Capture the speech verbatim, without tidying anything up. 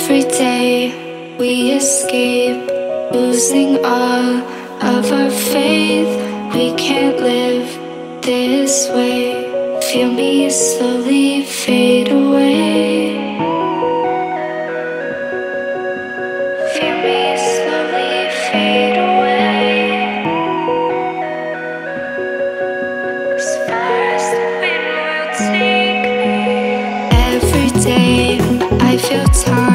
Every day we escape, losing all of our faith. We can't live this way. Feel me slowly fade away. Feel me slowly fade away. As far as the wind will take me. Every day I feel tired.